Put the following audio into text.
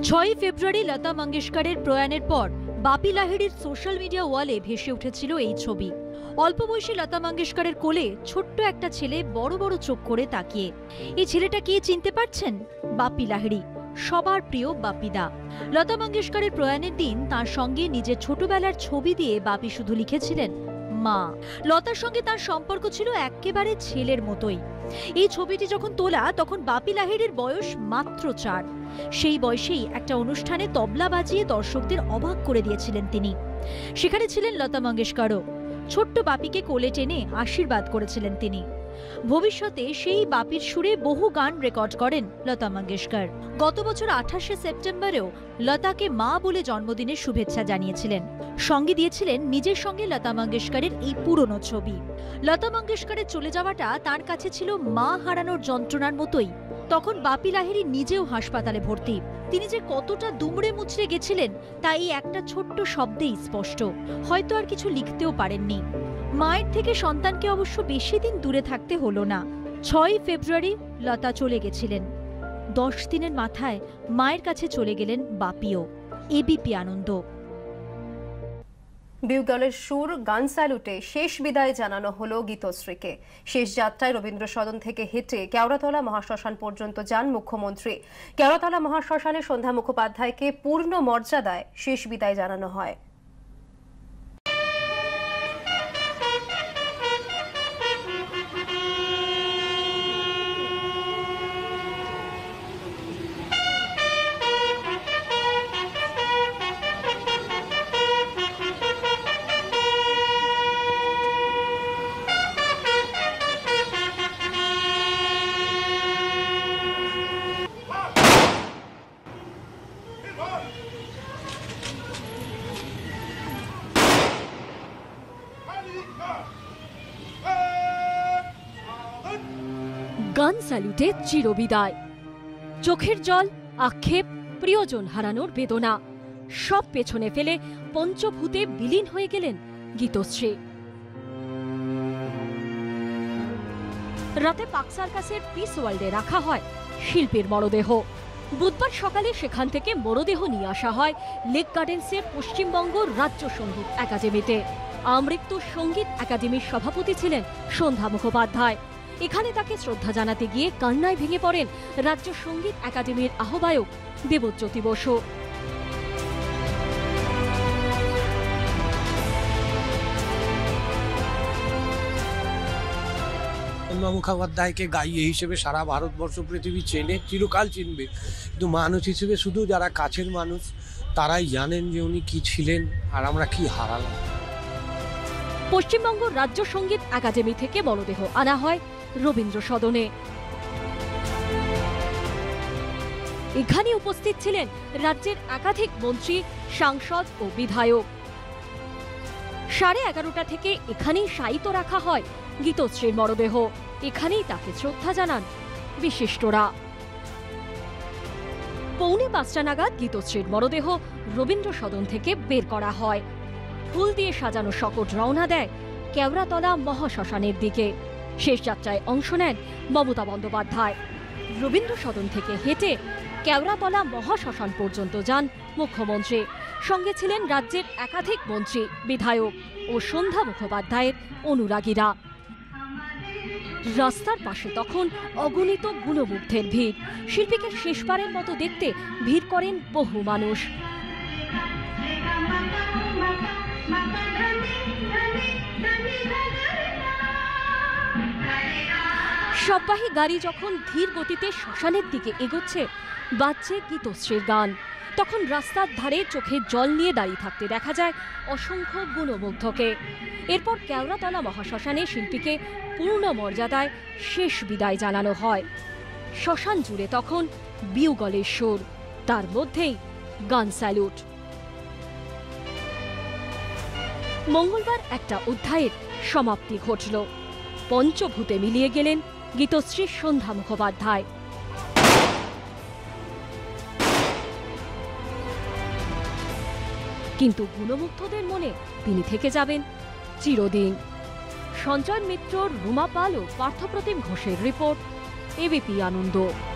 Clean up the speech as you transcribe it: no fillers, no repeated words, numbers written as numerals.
6 ফেব্রুয়ারি লতা মঙ্গেশকরের প্রয়াণের পর বাপি লাহিড়ির social media ওয়ালে ভেসে উঠেছিল এই ছবি। অল্প বয়সী লতা মঙ্গেশকরের কোলে ছোট্ট একটা ছেলে বড় বড় চোখ করে তাকিয়ে। এই ছেলেটা কে চিনতে পারছেন? বাপি লাহিড়ি, সবার প্রিয় বাপিদা। লতা মঙ্গেশকরের প্রয়াণের দিন তার সঙ্গে নিজের ছোটবেলার ছবি দিয়ে বাপি শুধু লিখেছিলেন মা। লতার সঙ্গে তার সম্পর্ক ছিল একেবারে ছেলের মতোই। এই ছবিটি যখন তোলা তখন বাপি লাহিড়ির বয়স মাত্র 4। সেই বয়সেই একটা অনুষ্ঠানে তবলা বাজিয়ে দর্শকদের অবাক করে দিয়েছিলেন তিনি। সেখানে ছিলেন লতা মঙ্গেশকরও। ছোট্ট বাপিকে কোলে টেনে আশীর্বাদ করেছিলেন তিনি। ভবিষ্যতে সেই বাপির সুরে বহু গান রেকর্ড করেন লতা মঙ্গেশকর। গত বছর 28শে সেপ্টেম্বরেও লতাকে মা বলে জন্মদিনের শুভেচ্ছা জানিয়েছিলেন। সঙ্গে দিয়েছিলেন নিজের সঙ্গে লতা মঙ্গেশকরের এই পুরনো ছবি। লতা মঙ্গেশকরের চলে যাওয়াটা তার কাছে ছিল মা হারানোর যন্ত্রণার মতোই। তখন বাপি লাহিড়ি নিজেও হাসপাতালে ভর্তি। তিনি যে কতটা দুমড়ে মুচড়ে গেছিলেন তা এই একটা ছোট্ট শব্দেই স্পষ্ট। হয়তো আর কিছু লিখতেও পারেননি। মায়ের থেকে সন্তানকে অবশ্য বেশি দিন দূরে থাকতে হলো না। 6 ফেব্রুয়ারি লতা চলে গেছিলেন। 10 দিনের মাথায় মায়ের কাছে চলে গেলেন বাপিও। এবিপি আনন্দ। বেঙ্গলের সুর গান স্যালুটে শেষ বিদায় জানানো হলো গীতশ্রীকে। শেষ যাত্রায় রবীন্দ্র সদন থেকে হেঁটে কেওড়াতলা মহাশ্মশান পর্যন্ত যান মুখ্যমন্ত্রী। কেওড়াতলা মহাশ্মশানে সন্ধ্যা মুখোপাধ্যায়কে পূর্ণ মর্যাদায় শেষ বিদায় জানানো হয়। গান স্যালুটে চিরবিদায়। চোখের জল, আক্ষেপ, প্রিয়জন হারানোর বেদনা সব পেছনে ফেলে পঞ্চভূতে বিলীন হয়ে গেলেন গীতশ্রী। রাতে পাক সার্কাসের পিস ওয়ার্ল্ডে রাখা হয় শিল্পীর মরদেহ। বুধবার সকালে সেখান থেকে মরদেহ নিয়ে আসা হয় লেক গার্ডেন্সের পশ্চিমবঙ্গ রাজ্য সঙ্গীত একাডেমিতে। আমৃত্যু সঙ্গীত একাডেমির সভাপতি ছিলেন সন্ধ্যা মুখোপাধ্যায়। এখানে তাকে শ্রদ্ধা জানাতে গিয়ে কান্নায় ভেঙে পড়েন রাজ্য সঙ্গীত একাডেমির আহ্বায়ক দেবজ্যোতি বসু। সন্ধ্যা মুখোপাধ্যায়কে গাইয়ে হিসেবে সারা ভারতবর্ষ পৃথিবী চেনে, চিরকাল চিনবে, কিন্তু মানুষ হিসেবে শুধু যারা কাছের মানুষ তারাই জানেন যে উনি কি ছিলেন আর আমরা কি হারালাম। পশ্চিমবঙ্গ রাজ্য সঙ্গীত একাডেমি থেকে মরদেহ আনা হয় রবীন্দ্র সদনে। এখানে উপস্থিত ছিলেন রাজ্যের একাধিক মন্ত্রী, সাংসদ ও বিধায়ক। 11:30 থেকে এখানেই শায়িত রাখা হয় গীতশ্রীর মরদেহ। এখানেই তাকে শ্রদ্ধা জানান বিশিষ্টরা। 4:45 নাগাদ গীতশ্রীর মরদেহ রবীন্দ্র সদন থেকে বের করা হয়। ফুল দিয়ে সাজানো শকট রওনা দেয় কেওড়াতলা মহাশ্মশানের দিকে। শেষ যাত্রায় অংশ নেন মমতা বন্দ্যোপাধ্যায়। রবীন্দ্র সদন থেকে হেঁটে কেওড়াতলা মহাশ্মশান পর্যন্ত যান মুখ্যমন্ত্রী। সঙ্গে ছিলেন রাজ্যের একাধিক মন্ত্রী, বিধায়ক ও সন্ধ্যা মুখোপাধ্যায়ের অনুরাগীরা। রাস্তার পাশে তখন অগণিত গুণমুগ্ধের ভিড়। শিল্পীকে শেষবারের মতো দেখতে ভিড় করেন বহু মানুষ। সববাহী গাড়ি যখন ধীর গতিতে শ্মশানের দিকে এগোচ্ছে, বাজছে গীতশ্রীর গান, তখন রাস্তার ধারে চোখে জল নিয়ে দাঁড়িয়ে থাকতে দেখা যায় অসংখ্য গুণমুগ্ধকে। এরপর কেওড়াতলা মহাশ্মশানে শিল্পীকে পূর্ণ মর্যাদায় শেষ বিদায় জানানো হয়। শ্মশান জুড়ে তখন বিউগলের সুর, তার মধ্যেই গান স্যালুট। মঙ্গলবার একটা অধ্যায়ের সমাপ্তি ঘটল। পঞ্চভূতে মিলিয়ে গেলেন গীতশ্রী সন্ধ্যা মুখোপাধ্যায়। কিন্তু গুণমুগ্ধদের মনে তিনি থেকে যাবেন চিরদিন। সঞ্জয় মিত্র, রুমা পাল ও পার্থপ্রতিম ঘোষের রিপোর্ট, এবিপি আনন্দ।